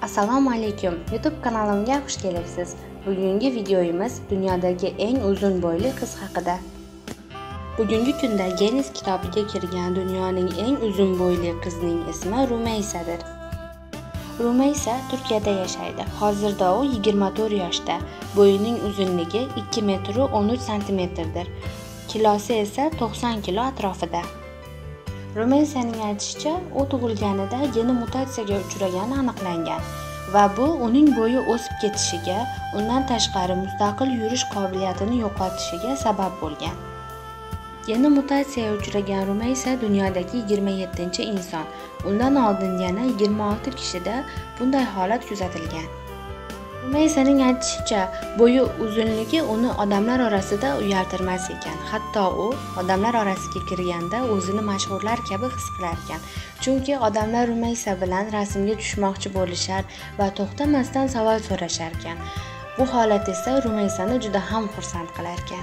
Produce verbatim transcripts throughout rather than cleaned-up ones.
Assalomu alaykum. YouTube kanalimga xush kelibsiz. Bugungi videomiz dunyodagi eng uzun bo'yli qiz haqida. Bugungi kunda Guinness kitobiga kirgan dunyoning eng uzun bo'yli qizning ismi Rumeysadir. Rumeysa Turkiyada yashaydi. Hozirda u yigirma to'rt yoshda. Bo'yining uzunligi ikki metr o'n uch santimetrdir. Kilosi esa to'qson kilo atrofida. Rumeysaning aytishicha, u tug'ilganida geni mutatsiyaga uchragani aniqlangan va bu uning bo'yi o'sib ketishiga, undan tashqari mustaqil yurish qobiliyatini yo'qotishiga sabab bo'lgan. Geni mutatsiyaga uchragan Rumeysa dunyodagi yigirma yettinchi inson. Undan oldin yana yigirma olti kishida bunday holat kuzatilgan. Rumeysaning aytishicha, bo'yi uzunligi uni odamlar orasida uyaltirmas ekan. Hatto u odamlar orasiga kirganda o'zini mashhurlar kabi his qilar ekan. Chunki odamlar Rumeysa bilan rasmga tushmoqchi bo'lishar va to'xtamasdan savol so'rashar ekan. Bu holat esa Rumeysani juda ham xursand qilar ekan.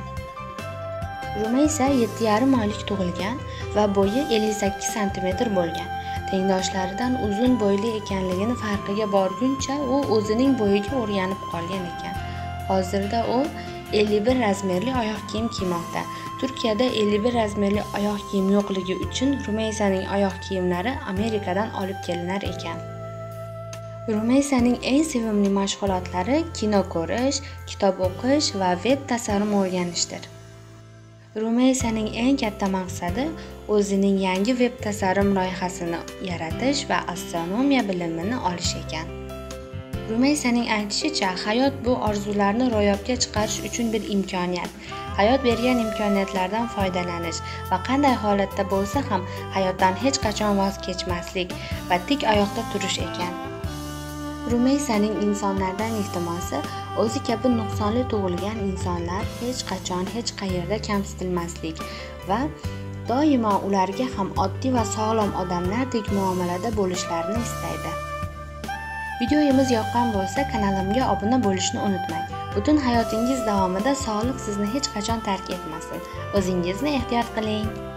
Rumeysa yetti yarim oylik tug'ilgan va bo'yi ellik sakkiz santimetr bo'lgan. Tengdoshlaridan uzun bo'yli ekanligini farqiga borguncha u o'zining bo'yiga o'rganib qolgan ekan. Hozirda u ellik bir razmerli oyoq kiyim kiymoqda. Turkiyada ellik bir razmerli oyoq kiyim yo'qligi uchun Rumeysaning oyoq kiyimlari Amerikadan olib kelinar ekan. Rumeysaning eng sevimli mashg'ulotlari kino ko'rish, kitob o'qish va veb tasarruf o'rganishdir. Rumeysaning eng katta maqsadi o'zining yangi veb tasarruf loyihasini yaratish va astronomiya bilimini olish ekan. Rumeysaning aytishicha, hayot bu orzularni ro'yobga chiqarish uchun bir imkoniyat. Hayot bergan imkoniyatlardan foydalanish va qanday holatda bo'lsa ham hayotdan hech qachon voz kechmaslik va tik oyoqda turish ekan. Rumeysaning insonlardan iltimosi, o'zi kabi nuqsonli tug'ilgan insonlar hech qachon hech qayerda kamsitilmaslik va doimo ularga ham oddiy va sog'lom odamlardek muomalada bo'lishlarini istaydi. Videomiz yoqqan bo'lsa, kanalimga obuna bo'lishni unutmang. Butun hayotingiz davomida sog'liq sizni hech qachon tark etmasin. O'zingizni ehtiyot qiling.